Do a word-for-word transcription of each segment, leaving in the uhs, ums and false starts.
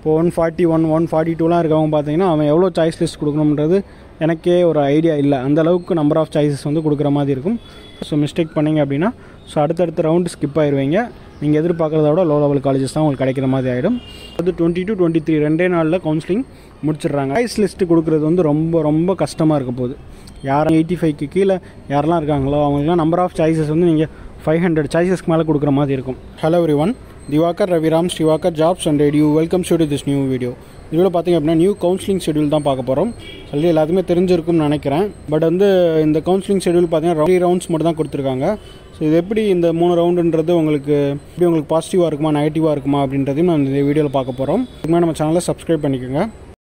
இப்போ one forty one one forty டூலாம் இருக்கவங்க பார்த்தீங்கன்னா அவன் எவ்வளோ சாய்ஸ் லிஸ்ட் கொடுக்கணுன்றது எனக்கே ஒரு ஐடியா இல்லை. அந்தளவுக்கு நம்பர் ஆஃப் சாய்ஸஸ் வந்து கொடுக்குற மாதிரி இருக்கும். ஸோ மிஸ்டேக் பண்ணிங்க அப்படின்னா ஸோ அடுத்தடுத்த ரவுண்டு ஸ்கிப் ஆயிடுவீங்க. நீங்கள் எதிர்பார்க்குறத விட லோ லெவல் காலேஜஸ் தான் உங்களுக்கு கிடைக்கிற மாதிரி ஆகிடும். அது டுவெண்ட்டி டூ டுவெண்ட்டி த்ரீ ரெண்டே நாளில் கவுன்சிலிங் முடிச்சிடுறாங்க. சாய்ஸ் லிஸ்ட்டு கொடுக்குறது வந்து ரொம்ப ரொம்ப கஷ்டமாக இருக்க போகுது. யாரும் எயிட்டி ஃபைவ்க்கு கீழே யாரெல்லாம் இருக்காங்களோ அவங்களுக்குலாம் நம்பர் ஆஃப் சாய்ஸஸ் வந்து நீங்கள் ஃபைவ் ஹண்ட்ரட் சாய்ஸஸ்க்கு மேலே கொடுக்குற மாதிரி இருக்கும். Hello everyone, Diwakar Raviram Srivakar jobs and radio welcome to this new video. இதில் பார்த்திங்க அப்படின்னா நியூ கவுன்சிலிங் ஷெடியூல் தான் பார்க்க போகிறோம். சொல்லி எல்லாத்துக்குமே தெரிஞ்சிருக்கும்னு நினைக்கிறேன். பட் வந்து இந்த கவுன்சிலிங் ஷெடியூல் பார்த்திங்கன்னா த்ரீ ரவுண்ட்ஸ் மட்டும் தான் கொடுத்துருக்காங்க. ஸோ இது எப்படி இந்த மூணு ரவுண்டுன்றது உங்களுக்கு எப்படி உங்களுக்கு பாசிட்டிவாக இருக்குமா நெகட்டிவாக இருக்குமா அப்படின்றதையும் நம்ம இந்த வீடியோவில் பார்க்க போகிறோம். இதுக்கு நம்ம சேனலை சப்ஸ்கிரைப் பண்ணிக்கோங்க.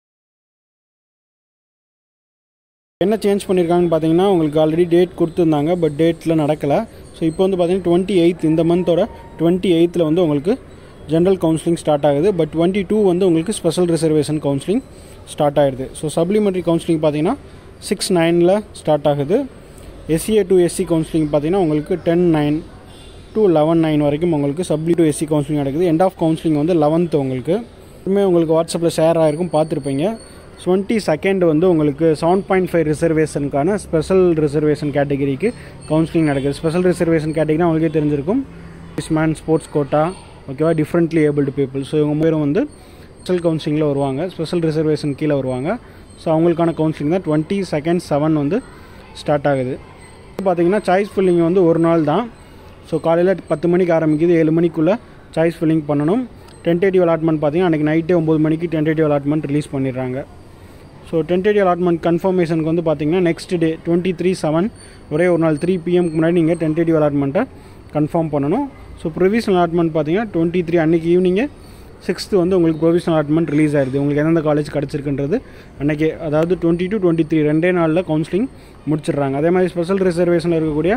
என்ன சேஞ்ச் பண்ணியிருக்காங்கன்னு பார்த்தீங்கன்னா உங்களுக்கு ஆல்ரெடி டேட் கொடுத்துருந்தாங்க, பட் டேட்டில் நடக்கலை. ஸோ இப்போ வந்து பார்த்தீங்கன்னா டுவெண்ட்டி எயித் இந்த மந்தோட டுவெண்ட்டி எயித்தில் வந்து உங்களுக்கு ஜென்ரல் கவுன்சிலிங் ஸ்டார்ட் ஆகுது. பட் டுவெண்ட்டி டூ வந்து உங்களுக்கு ஸ்பெஷல் ரிசர்வேஷன் கவுன்சிலிங் ஸ்டார்ட் ஆகிடுது. ஸோ சப்ளிமெண்ட்ரி கவுன்சிலிங் பார்த்தீங்கன்னா சிக்ஸ் நைனில் ஸ்டார்ட் ஆகுது. எஸ்சிஏ டு எஸ்சி கவுன்சிலிங் பார்த்தீங்கன்னா உங்களுக்கு ten nine to eleven nine வரைக்கும் உங்களுக்கு சப்ளி டு எஸ்சி கவுன்சிலிங் நடக்குது. எண்ட் ஆஃப் கவுன்சிலிங் வந்து லெவன்த்து உங்களுக்கு இதுவுமே உங்களுக்கு வாட்ஸ்அப்பில் ஷேர் ஆகிருக்கும், பார்த்துருப்பீங்க. டுவெண்ட்டி செகண்ட் வந்து உங்களுக்கு செவன் பாயிண்ட் ஃபைவ் ரிசர்வேஷனுக்கான ஸ்பெஷல் ரிசர்வேஷன் கேட்டகிரிக்கு கவுன்சிலிங் நடக்குது. ஸ்பெஷல் ரிசர்வேஷன் கேட்டகிரி உங்களுக்கே தெரிஞ்சிருக்கும். மேன் ஸ்போர்ட்ஸ் கோட்டா, ஓகேவா, டிஃப்ரெண்ட்லி ஏபிள்டு பீப்புள். ஸோ இவங்க பேரும் வந்து ஸ்பெஷல் கவுன்சிலிங்கில் வருவாங்க, ஸ்பெஷல் ரிசர்வேஷன் கீழே வருவாங்க. ஸோ அவங்களுக்கான கவுன்சிலிங் தான் டுவெண்ட்டி செகண்ட் செவன் வந்து ஸ்டார்ட் ஆகுது. பார்த்தீங்கன்னா சாய்ஸ் ஃபில்லிங் வந்து ஒரு நாள் தான். ஸோ காலையில் பத்து மணிக்கு ஆரம்பிக்குது, ஏழு மணிக்குள்ளே சாய்ஸ் ஃபில்லிங் பண்ணணும். டென்டேட்டிவ் அலாட்மெண்ட் பார்த்தீங்கன்னா அன்றைக்கி நைட்டே ஒம்பது மணிக்கு டென்டேட்டிவ் அலாட்மெண்ட் ரிலீஸ் பண்ணிடுறாங்க. ஸோ டென்டேட்டிவ் அலாட்மெண்ட் கன்ஃபர்மேஷனுக்கு வந்து பார்த்தீங்கன்னா next day twenty three seven ஒரே ஒரு நாள் த்ரீ பிஎம்க்கு முன்னாடி நீங்கள் டென்டேட்டிவ் அலாட்மெண்ட்டை கன்ஃபார்ம் பண்ணணும். ஸோ ப்ரொவிஷனல் அலாட்மெண்ட் பார்த்தீங்கன்னா டுவெண்ட்டி த்ரீ அன்றைக்கி ஈவினிங்கே சிக்ஸ்த்து வந்து உங்களுக்கு ப்ரொவிஷனல் அலாட்மெண்ட் ரிலீஸ் ஆகிடுது. உங்களுக்கு எந்தெந்த காலேஜ் கிடச்சிருக்குன்றது அன்றைக்கி, அதாவது டுவெண்ட்டி டூ டுவெண்ட்டி த்ரீ ரெண்டே நாளில் கவுன்சிலிங் முடிச்சிடுறாங்க. அதே மாதிரி ஸ்பெஷல் ரிசர்வேஷனில் இருக்கக்கூடிய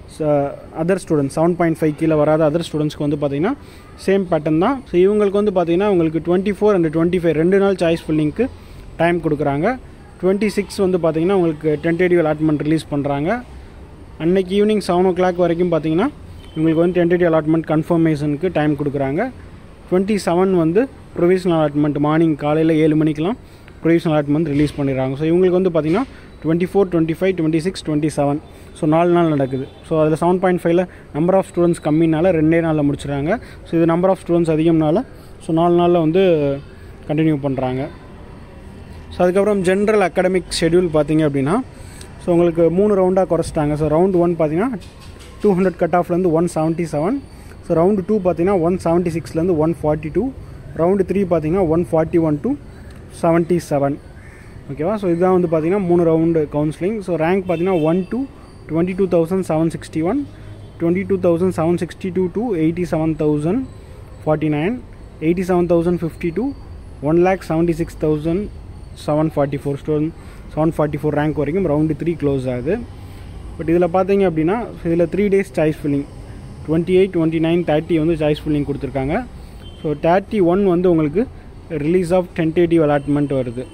other students seven point five கீழே வராத அதர் ஸ்டூடெண்ட்ஸ்க்கு வந்து பார்த்திங்கன்னா சேம் பேட்டர்ன் தான். ஸோ இவங்களுக்கு வந்து பார்த்திங்கன்னா உங்களுக்கு twenty four and twenty five ரெண்டு நாள் சாய்ஸ் ஃபில்லிங்க்கு டைம் கொடுக்குறாங்க. டுவெண்ட்டி சிக்ஸ் வந்து பார்த்திங்கன்னா உங்களுக்கு டென்டேட்டிவ் அலாட்மெண்ட் ரிலீஸ் பண்ணுறாங்க. அன்றைக்கி ஈவினிங் செவன் ஓ கிளாக் வரைக்கும் பார்த்திங்கன்னா உங்களுக்கு வந்து டென்டேட்டிவ் அலாட்மெண்ட் கன்ஃபர்மேஷனுக்கு டைம் கொடுக்குறாங்க. டுவெண்ட்டி செவன் வந்து ப்ரொவிஷனல் அலாட்மெண்ட் மார்னிங் காலையில் ஏழு மணிக்கெலாம் ப்ரொவிஷனல் அலாட்மெண்ட் ரிலீஸ் பண்ணிடுறாங்க. ஸோ இவங்களுக்கு வந்து பார்த்திங்கன்னா twenty four twenty five twenty six twenty seven so நாலு நாள் நடக்குது. ஸோ அதில் செவன் பாயிண்ட் ஃபைவ்ல நம்பர் ஆஃப் ஸ்டூடெண்ட்ஸ் கம்மினால ரெண்டே நாளில் முடிச்சுறாங்க. ஸோ இது நம்பர் ஆஃப் ஸ்டூடெண்ட்ஸ் அதிகம்னால ஸோ நாலு நாளில் வந்து கண்டினியூ பண்ணுறாங்க. ஸோ அதுக்கப்புறம் ஜென்ரல் அகாடமிக் ஷெடியூல் பார்த்திங்க அப்படின்னா ஸோ உங்களுக்கு மூணு ரவுண்டாக குறைச்சிட்டாங்க. ஸோ ரவுண்ட் ஒன் பார்த்திங்கன்னா டூ ஹண்ட்ரட் கட் ஆஃப்லேருந்து one seventy seven. So round two பார்த்திங்கன்னா ஒன் செவன்ட்டி சிக்ஸ்லேருந்து one forty two. Round three பார்த்திங்கன்னா one forty one to seventy seven. ஓகேவா. ஸோ இதுதான் வந்து பார்த்திங்கன்னா மூணு ரவுண்டு கவுன்சிலிங். ஸோ ரேங்க் பார்த்திங்கன்னா one two twenty two thousand seven sixty one twenty two thousand seven sixty two two eighty seven thousand forty nine eighty seven thousand fifty two one lakh seventy six thousand seven forty four student seven forty four rank வரைக்கும் round three close ஆகுது. But இதில் பார்த்தீங்க அப்படின்னா இதில் three days choice filling twenty eight twenty nine thirty வந்து choice filling கொடுத்துருக்காங்க. So thirty one வந்து உங்களுக்கு ரிலீஸ் ஆஃப் டென்டேட்டிவ் அலாட்மெண்ட் வருது.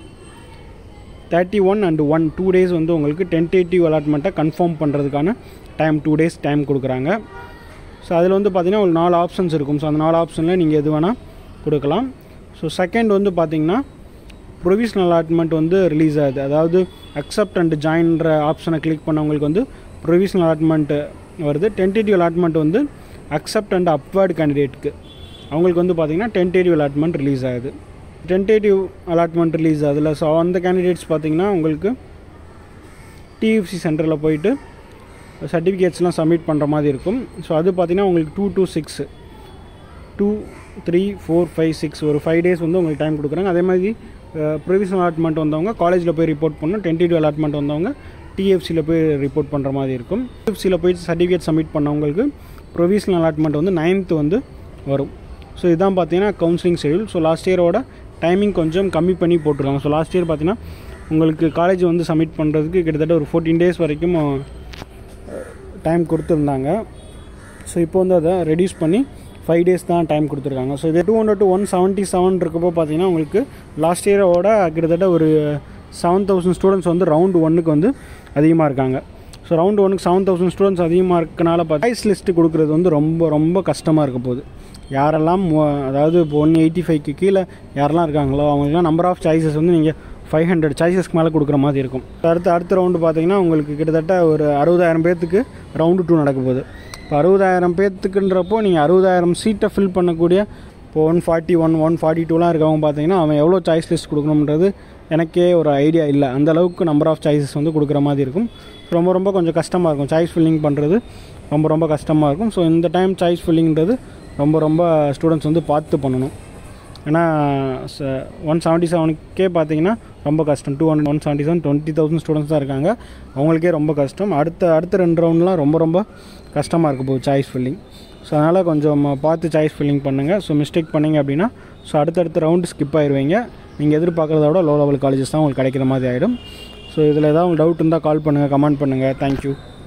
Thirty one and one two days வந்து உங்களுக்கு டென்டேட்டிவ் அலாட்மெண்ட்டை கன்ஃபார்ம் பண்ணுறதுக்கான டைம் டூ டேஸ் டைம் கொடுக்குறாங்க. ஸோ அதில் வந்து பார்த்திங்கன்னா ஒரு நாலு ஆப்ஷன்ஸ் இருக்கும். ஸோ அந்த நாலு ஆப்ஷனில் நீங்கள் எது வேணால் கொடுக்கலாம். ஸோ செகண்ட் வந்து பார்த்திங்கன்னா ப்ரொவிஷனல் அலாட்மெண்ட் வந்து ரிலீஸ் ஆகுது. அதாவது அக்செப்ட் அண்ட் ஜாயின்ற ஆப்ஷனை கிளிக் பண்ணவங்களுக்கு வந்து ப்ரொவிஷனல் அலாட்மெண்ட்டு வருது. டென்டேட்டிவ் அலாட்மெண்ட் வந்து அக்செப்ட் அண்ட் அப்வர்டு கேண்டிடேட்டுக்கு அவங்களுக்கு வந்து பார்த்திங்கன்னா டென்டேட்டிவ் அலாட்மெண்ட் ரிலீஸ் ஆகுது. டென்டேட்டிவ் அலாட்மெண்ட் ரிலீஸ் ஆகுதுல. ஸோ அந்த கேண்டிடேட்ஸ் பார்த்திங்கன்னா உங்களுக்கு டிஎஃப்சி சென்டரில் போயிட்டு சர்டிஃபிகேட்ஸ்லாம் சப்மிட் பண்ணுற மாதிரி இருக்கும். ஸோ அது பார்த்திங்கன்னா உங்களுக்கு two two six two three four five six ஒரு ஃபைவ் டேஸ் வந்து உங்களுக்கு டைம் கொடுக்குறாங்க. அதே மாதிரி ப்ரொவிஷனல் அலாட்மெண்ட் வந்தவங்க காலேஜில் போய் ரிப்போர்ட் பண்ணணும். டென்டேட்டிவ் அலாட்மெண்ட் வந்தவங்க டிஎஃப்சியில் போய் ரிப்போர்ட் பண்ணுற மாதிரி இருக்கும். டிஎஃப்சியில் போயிட்டு சர்டிஃபிகேட் சப்மிட் பண்ணவங்களுக்கு ப்ரொவிஷனல் அலாட்மெண்ட் வந்து நைன்த்து வந்து வரும். ஸோ இதுதான் பார்த்தீங்கன்னா கவுன்சிலிங் ஷெடியூல். ஸோ லாஸ்ட் இயரோட டைமிங் கொஞ்சம் கம்மி பண்ணி போட்டிருக்காங்க. ஸோ லாஸ்ட் இயர் பார்த்தீங்கன்னா உங்களுக்கு காலேஜ் வந்து சப்மிட் பண்ணுறதுக்கு கிட்டத்தட்ட ஒரு ஃபோர்டீன் டேஸ் வரைக்கும் டைம் கொடுத்துருந்தாங்க. ஸோ இப்போ வந்து அதை ரெடியூஸ் பண்ணி ஃபைவ் டேஸ் தான் டைம் கொடுத்துருக்காங்க. ஸோ இது two hundred to one seventy seven இருக்கப்போ பார்த்தீங்கன்னா உங்களுக்கு லாஸ்ட் இயரோட கிட்டத்தட்ட ஒரு செவன் தௌசண்ட் ஸ்டூடெண்ட்ஸ் வந்து ரவுண்டு ஒன்றுக்கு வந்து அதிகமாக இருக்காங்க. ஸோ ரவுண்ட் ஒனுக்கு செவன் தௌசண்ட் ஸ்டூடெண்ட்ஸ் அதிகமாக இருக்கனால பார்த்து சாய்ஸ் லிஸ்ட்டு கொடுக்குறது வந்து ரொம்ப ரொம்ப கஷ்டமாக இருக்க போகுது. யாரெல்லாம் அதாவது இப்போ ஒன் எயிட்டி ஃபைவ்க்கு கீழே யாரெல்லாம் இருக்காங்களோ அவங்களுக்குலாம் நம்பர் ஆஃப் சாய்ஸஸ் வந்து நீங்கள் ஃபைவ் ஹண்ட்ரட் சாய்ஸஸ்க்கு மேலே கொடுக்குற மாதிரி இருக்கும். அடுத்த அடுத்த ரவுண்டு பார்த்தீங்கன்னா உங்களுக்கு கிட்டத்தட்ட ஒரு அறுபதாயிரம் பேர்த்துக்கு ரவுண்டு டூ நடக்க போகுது. இப்போ அறுபதாயிரம் பேர்த்துக்குன்றப்போ நீங்கள் அறுபதாயிரம் சீட்டை ஃபில் பண்ணக்கூடிய இப்போ one forty one one forty டூலாம் இருக்கவங்க பார்த்தீங்கன்னா அவன் எவ்வளோ சாய்ஸ் லிஸ்ட் கொடுக்கணுன்றது எனக்கே ஒரு ஐடியா இல்லை. அந்தளவுக்கு நம்பர் ஆஃப் சாய்ஸஸ் வந்து கொடுக்குற மாதிரி இருக்கும். ரொம்ப ரொம்ப கொஞ்சம் கஷ்டமாக இருக்கும். சாய்ஸ் ஃபில்லிங் பண்ணுறது ரொம்ப ரொம்ப கஷ்டமாக இருக்கும். ஸோ இந்த டைம் சாய்ஸ் ஃபில்லிங்கிறது ரொம்ப ரொம்ப ஸ்டூடெண்ட்ஸ் வந்து பார்த்து பண்ணணும். ஏன்னா ஒன் செவன்ட்டி செவனுக்கே பார்த்தீங்கன்னா ரொம்ப கஷ்டம். Two hundred one seventy seven twenty thousand students தான் இருக்காங்க. அவங்களுக்கே ரொம்ப கஷ்டம். அடுத்த அடுத்த ரெண்டு ரவுண்ட்லாம் ரொம்ப ரொம்ப கஷ்டமாக இருக்க போகுது சாய்ஸ் ஃபில்லிங். ஸோ அதனால் கொஞ்சம் பார்த்து சாய்ஸ் ஃபில்லிங் பண்ணுங்கள். ஸோ மிஸ்டேக் பண்ணிங்க அப்படின்னா ஸோ அடுத்தடுத்த ரவுண்டு ஸ்கிப் ஆயிடுவீங்க. நீங்கள் எதிர்பார்க்குறத விட லோ லெவல் காலேஜஸ் தான் உங்களுக்கு கிடைக்கிற மாதிரி ஆகிடும். ஸோ இதில் ஏதாவது உங்களுக்கு டவுட் இருந்தால் கால் பண்ணுங்கள், கமெண்ட் பண்ணுங்கள். தேங்க்யூ.